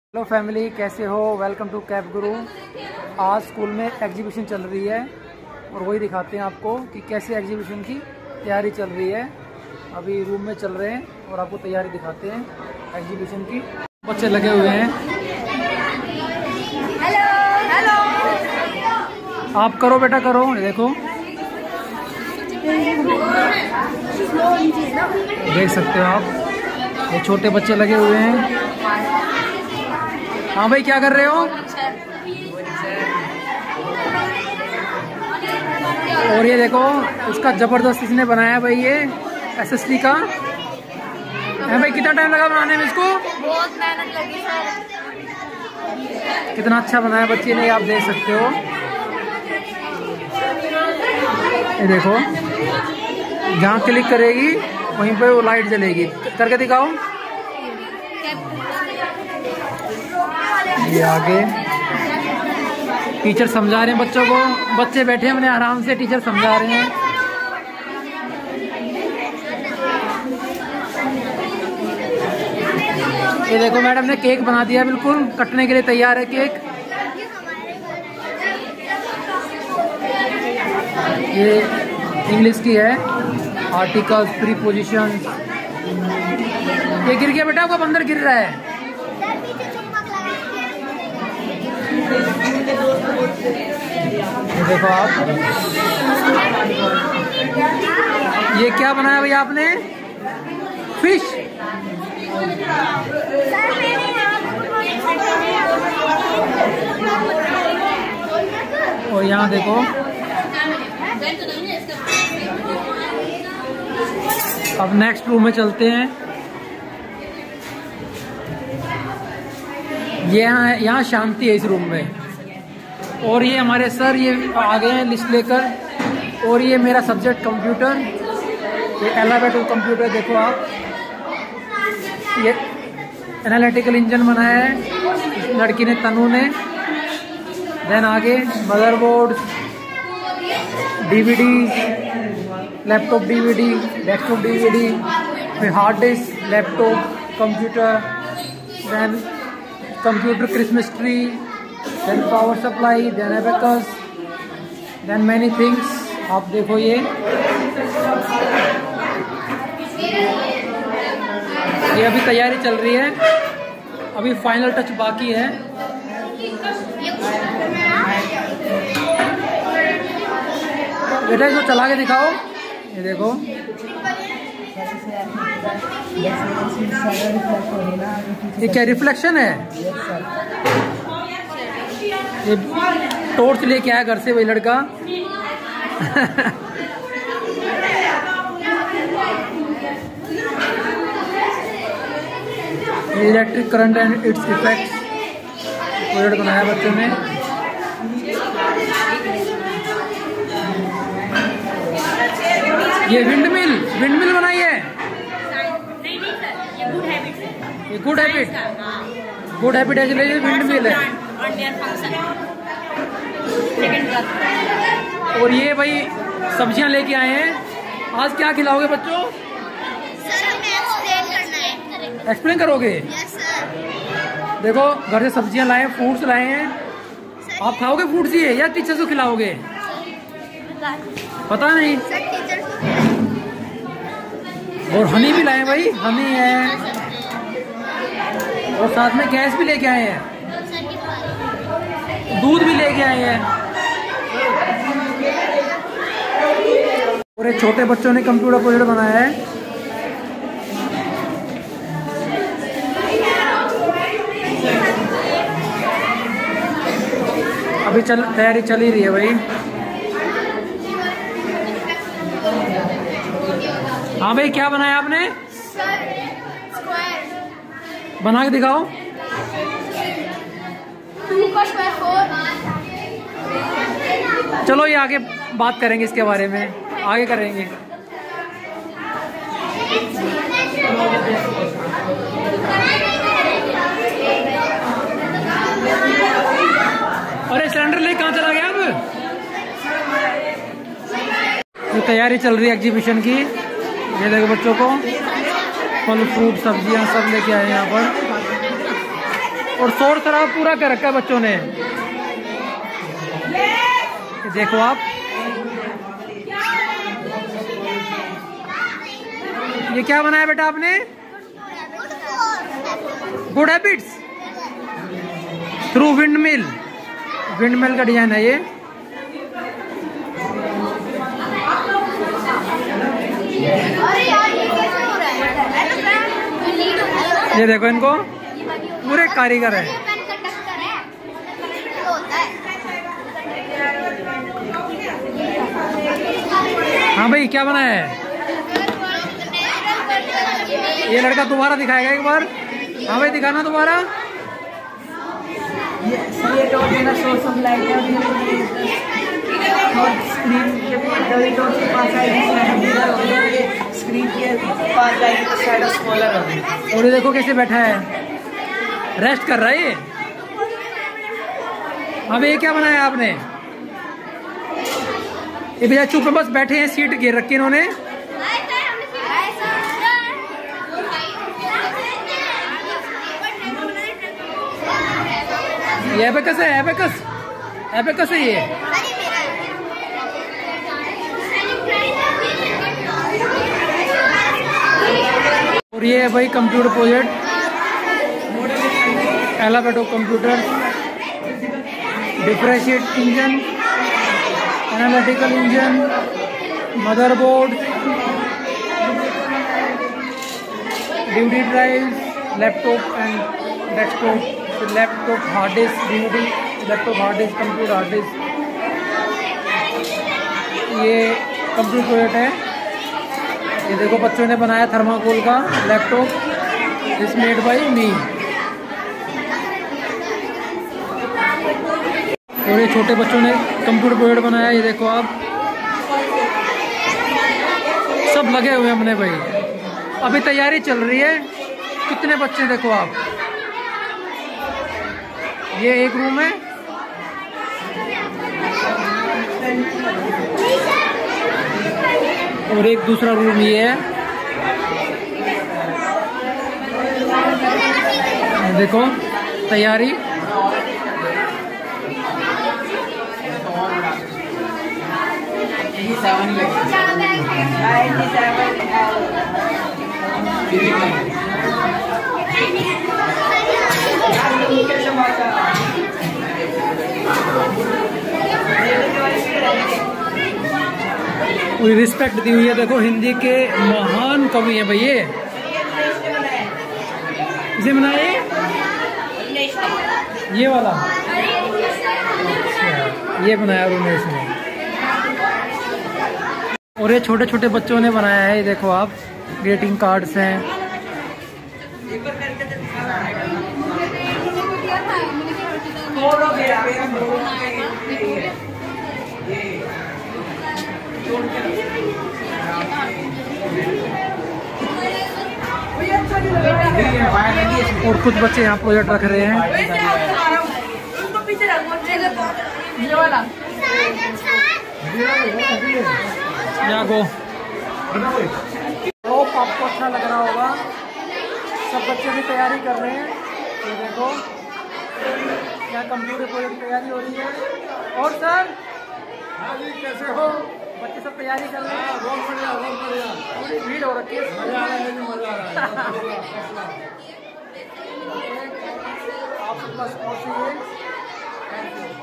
Hello family, कैसे हो। Welcome to cab गुरु। आज स्कूल में एग्जीबिशन चल रही है और वही दिखाते हैं आपको कि कैसे एग्जीबिशन की तैयारी चल रही है। अभी रूम में चल रहे हैं और आपको तैयारी दिखाते हैं एग्जीबिशन की। बच्चे लगे हुए हैं। हेलो हेलो, आप करो बेटा करो। देखो देख सकते हो आप, ये छोटे बच्चे लगे हुए हैं। हाँ भाई, क्या कर रहे हो। और ये देखो, इसका जबरदस्त इसने बनाया है भाई, ये एसएसटी का है भाई। कितना टाइम लगा बनाने में इसको। बहुत मेहनत लगी सर। कितना अच्छा बनाया बच्चे ने, आप देख सकते हो। ये देखो, जहाँ क्लिक करेगी वहीं पे वो लाइट जलेगी। करके दिखाओ। ये आगे टीचर समझा रहे हैं बच्चों को। बच्चे बैठे हैं अपने आराम से, टीचर समझा रहे हैं। ये देखो, मैडम ने केक बना दिया, बिल्कुल कटने के लिए तैयार है केक। ये इंग्लिश की है, आर्टिकल्स, प्रीपोजिशंस। ये गिर गया बेटा, आपका बंदर गिर रहा है। देखो आप, ये क्या बनाया भैया आपने। फिश। और यहाँ देखो, अब नेक्स्ट रूम में चलते हैं। ये यहाँ शांति है इस रूम में। और ये हमारे सर ये आ गए हैं लिस्ट लेकर। और ये मेरा सब्जेक्ट कंप्यूटर, ये एलाबेटो कंप्यूटर। देखो आप, ये एनालिटिकल इंजन बनाया है इस लड़की ने, तनु ने। देन आगे motherboard, DVD, laptop DVD, desktop DVD, फिर hard disk, laptop, computer, then computer Christmas tree, then power supply, then abacus, then many things. आप देखो, ये अभी तैयारी चल रही है, अभी फाइनल टच बाकी है। बेटा इसको चला के दिखाओ। ये देखो, ये क्या रिफ्लेक्शन है। ये टॉर्च लेके आया घर से वही लड़का। Electric current and its effects project बनाया बच्चों ने। ये विंडमिल बनाई है। ये गुड हैबिट है, चलिए विंडमिल है। और ये भाई सब्जियां लेके आए हैं। आज क्या खिलाओगे बच्चों। एक्सप्लेन करोगे। देखो, घर से सब्जियां लाए हैं, फ्रूट्स लाए हैं। आप खाओगे फ्रूट्स ये या टीचर्स को खिलाओगे। पता नहीं। और हनी भी लाए भाई, हनी है। और साथ में गैस भी लेके आए हैं, दूध भी लेके आए हैं। और एक छोटे बच्चों ने कंप्यूटर प्रोजेक्ट बनाया है। अभी तैयारी चल ही रही है भाई। हाँ भाई, क्या बनाया आपने। बना के दिखाओ। 2 का स्क्वायर 4। चलो, ये आगे बात करेंगे इसके बारे में, आगे करेंगे। अरे सिलेंडर ले कहाँ चला गया अब। ये तैयारी चल रही है एग्जीबिशन की। ये देखो बच्चों को फल फ्रूट सब्जियां सब लेके आए हैं यहाँ पर। और शोर शराब पूरा कर रखा है बच्चों ने। देखो आप, ये क्या बनाया बेटा आपने? Good habits through windmill. Windmill का डिजाइन है ये। ये देखो, इनको पूरे कारीगर है। हाँ भाई, क्या बनाया है? ये लड़का दोबारा दिखाएगा एक बार। हाँ भाई, दिखाना दोबारा। और ये देखो कैसे बैठा है, रेस्ट कर रहा है ये। हाँ भाई, ये क्या बनाया आपने? ये भैया चुप बस बैठे हैं, सीट घेर रखी इन्होंने। ये एबेकस है, एबेकस, एबेकस है ये। और ये है भाई कंप्यूटर प्रोजेक्ट, एलाबेटो computer, differentiate engine, analytical engine, motherboard, DVD drive, laptop and desktop, laptop hard disk, DVD, laptop hard disk, computer hard disk. ये कंप्यूटर प्रोजेक्ट है। ये देखो बच्चों ने बनाया थर्माकोल का laptop, is made by me. और ये छोटे बच्चों ने कंप्यूटर प्रोजेक्ट बनाया। ये देखो आप, सब लगे हुए हमने भाई, अभी तैयारी चल रही है। कितने बच्चे देखो आप, ये एक रूम है। और एक दूसरा रूम ये है। देखो तैयारी। रिस्पेक्ट दी हुई है। देखो हिंदी के महान कवि हैं भाई ये। इसे बनाए ये वाला, ये बनाया उमेश ने। और ये छोटे छोटे बच्चों ने बनाया है। ये देखो आप, ग्रीटिंग कार्ड्स हैं। और कुछ बच्चे यहाँ प्रोजेक्ट रख रहे हैं। आपको अच्छा लग रहा होगा, सब बच्चे भी तैयारी कर रहे हैं। ये देखो क्या कंप्यूटर प्रोजेक्ट तैयारी हो रही है। और सर कैसे हो? बच्चे सब तैयारी कर रहे हैं। बहुत बढ़िया, बहुत बढ़िया। पूरी भीड़ हो रखी है, मजा आ रहा है, मजा आ रहा है। आप बस पहुँचिए।